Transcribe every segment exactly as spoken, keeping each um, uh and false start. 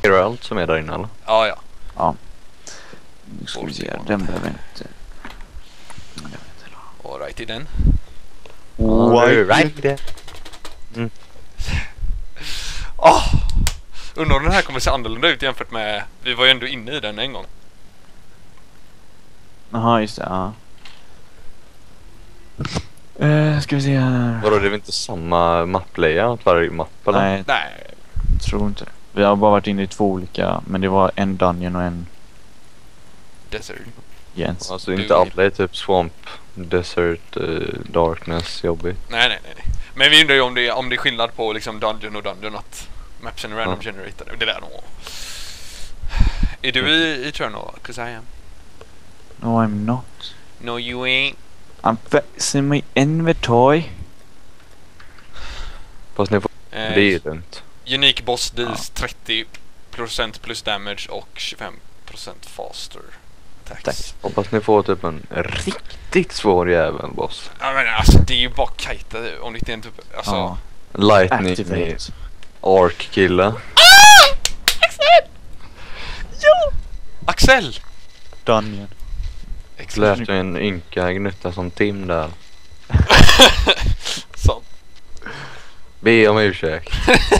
Geralt som är där inne, eller? Ja, ja. Ja. Nu ska vi se, den behöver inte... All right i den. All right. Mm. Åh! Undrar om den här kommer se annorlunda ut jämfört med... Vi var ju ändå inne i den en gång. Jaha, just det, ja. Uh, ska vi se här. Vadå, det är väl inte samma mapp-layout varje mapp, eller? Nej, Nej. tror inte det. Vi har bara varit inne i två olika, men det var en dungeon och en Desert. Jens. Alltså inte alla är typ swamp, desert, uh, darkness, jobbigt. Nej, nej, nej, nej. Men vi undrar ju om det, om det är skillnad på liksom dungeon och dungeon, att mapsen är random Ja. generated. Det där nog. Är du i Eternal? 'Cause I am. No, I'm not. No, you ain't. I'm fixing my inventory. Fast ni får... Eh, det är ju dumt. Unique boss deals Ja. trettio procent plus damage och tjugofem procent faster attacks. Tack. Hoppas ni får typ en riktigt svår jävel, boss. Ja, men alltså det är ju bara kajta om det inte är en typ, alltså... Ja. Lightning, Activate. ark-kille. Axel! Jo! Axel! Dungeon. Lät du en ynka gnutta som Tim där. Sånt. Be om ursäkt.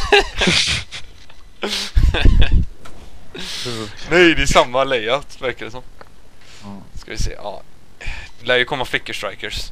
Nej, det är samma layout, verkar det som. Ja. Ska vi se, ja. Det lär ju komma flicker strikers.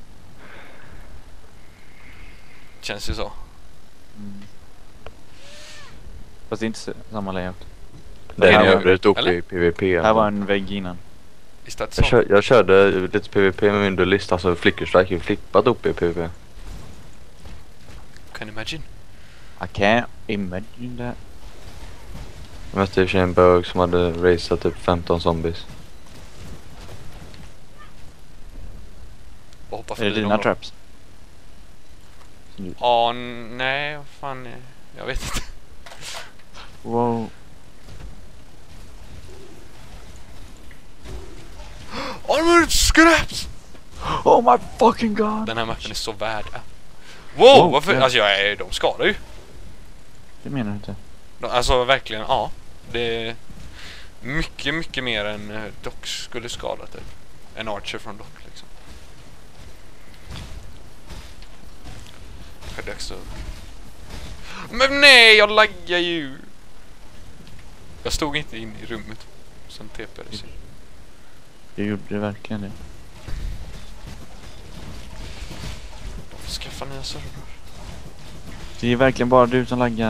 Känns ju så. Mm. Fast det är inte så- samma layout. Den här är var- övrigt uppe eller? i PvP. Här var en vägg innan. Is that Jag, so? kör, jag körde lite PvP med min duellist, alltså flickerstrike är flippat upp i PvP. Can you imagine? I can't imagine that. Jag mötte i och för sig en bög som hade raceat typ femton zombies. Och hoppa Är det förbi dina dem då. traps? Ja, nej, vad fan är... Jag vet inte. Wow. Armored scraps! Oh my fucking god! Den här mappen är så värd. Wow, Wow, varför? ja. Alltså jag är, de skadar ju. Det menar du inte. De, alltså verkligen, ja. Det är mycket, mycket mer än uh, Doc skulle skada typ. En Archer från Doc liksom. Det är dags att... Men nej, jag laggar ju! Jag stod inte in i rummet. Sen tepade sig. Jag gjorde verkligen det. De får skaffa nya servrar. Det är verkligen bara du som laggar.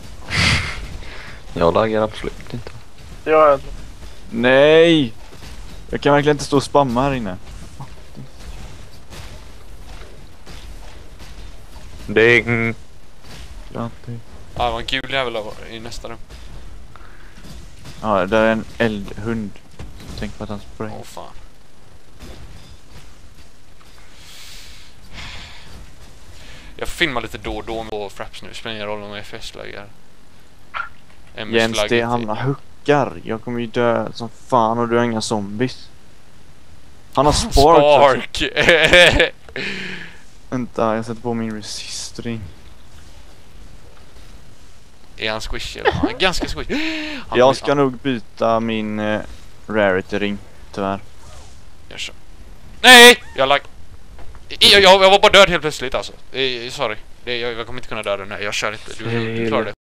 Jag laggar absolut inte. Ja. Nej! Jag kan verkligen inte stå och spamma här inne. Ding! Gratis. Ja, det var en gul jävel i nästa rum. Ja, där är en eldhund. Tänk på att han spray. Åh fan. Jag filmar lite då och då med fraps nu. Spelar ingen roll om jag är F S-laggar. Jens, det han huckar. Jag kommer ju dö som fan och du har inga zombies. Han har spark. Spark! Vänta, jag sätter på min resistring. Är han squishy eller? Han är ganska squishy. Han Jag ska nog byta min uh, rarity ring, tyvärr. Jag kör. Nej! Jag lag... Jag, jag, jag var bara död helt plötsligt alltså. Eh, sorry. Det, jag, jag kommer inte kunna döda den här. Jag kör inte. Du, du klarar det.